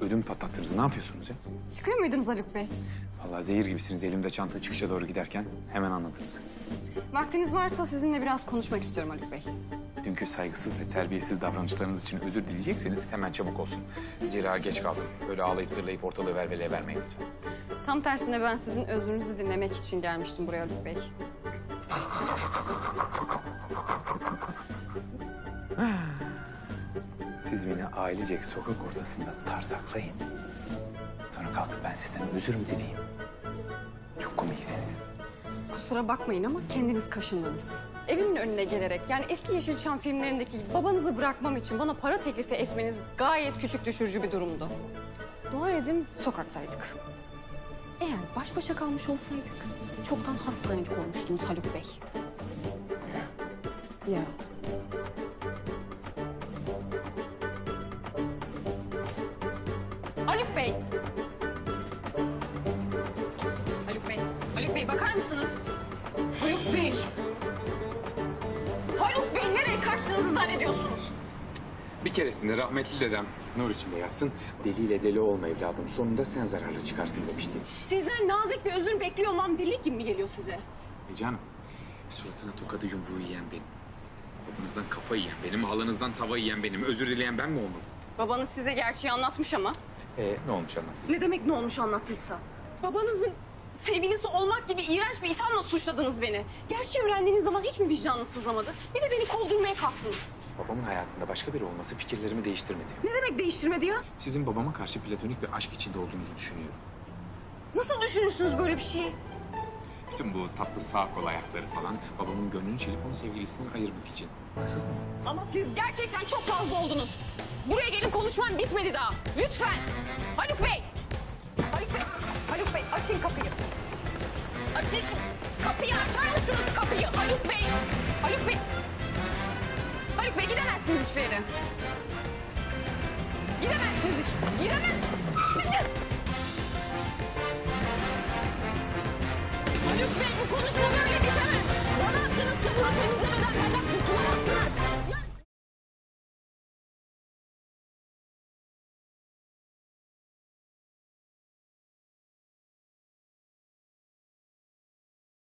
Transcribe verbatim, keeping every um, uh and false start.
ödümü patlattınız. Ne yapıyorsunuz ya? Çıkıyor muydunuz Haluk Bey? Vallahi zehir gibisiniz. Elimde çanta çıkışa doğru giderken hemen anladınız. Vaktiniz varsa sizinle biraz konuşmak istiyorum Haluk Bey. Dünkü saygısız ve terbiyesiz davranışlarınız için özür dileyecekseniz hemen çabuk olsun. Zira geç kaldım. Böyle ağlayıp zırlayıp ortalığı verveleye vermeyin lütfen. Tam tersine ben sizin özrünüzü dinlemek için gelmiştim buraya Haluk Bey. Siz beni ailecek sokak ortasında tartaklayın. Sonra kalkıp ben sizden özür mü dileyeyim? Çok komiksiniz. Kusura bakmayın ama kendiniz kaşındınız. Evimin önüne gelerek yani eski Yeşilçam filmlerindeki gibi babanızı bırakmam için bana para teklifi etmeniz gayet küçük düşürücü bir durumdu. Dua edin sokaktaydık. Eğer baş başa kalmış olsaydık çoktan hastanelik olmuştunuz Haluk Bey. Ya. Haluk Bey. Haluk Bey. Haluk Bey bakar mısınız? Haluk Bey. Haluk Bey nereye kaçtığınızı zannediyorsunuz? Bir keresinde rahmetli dedem nur içinde yatsın. Deliyle deli olma evladım. Sonunda sen zararlı çıkarsın demişti. Sizden nazik bir özür bekliyor olmam deli gibi mi geliyor size? E canım, suratına tokadı yumruğu yiyen benim. Babanızdan kafa yiyen benim, halanızdan tava yiyen benim. Özür dileyen ben mi olmalı? Babanız size gerçeği anlatmış ama. Ee, ne olmuş anlattıysa? Ne demek ne olmuş anlattıysa? Babanızın sevgilisi olmak gibi iğrenç bir ithamla suçladınız beni. Gerçeği öğrendiğiniz zaman hiç mi vicdanınız sızlamadı? Bir de beni kovdurmaya kalktınız. Babamın hayatında başka biri olması fikirlerimi değiştirmedi. Ne demek değiştirmedi ya? Sizin babama karşı platonik bir aşk içinde olduğunuzu düşünüyorum. Nasıl düşünürsünüz böyle bir şeyi? Bütün bu tatlı sağ kol ayakları falan babamın gönlünü çelip onu sevgilisinden ayırmak için. Haksız mı? Ama siz gerçekten çok fazla oldunuz. Buraya gelin konuşmam bitmedi daha. Lütfen. Haluk Bey. Haluk Bey. Haluk Bey açın kapıyı. Açın şu kapıyı açar mısınız kapıyı? Haluk Bey. Haluk Bey. Haluk Bey gidemezsiniz hiçbir yere. Gidemezsiniz hiç. Gidemezsiniz. Haluk Bey bu konuşma böyle bitemez. Bana attığınız çamuru temizlemeden benden kurtulamazsınız.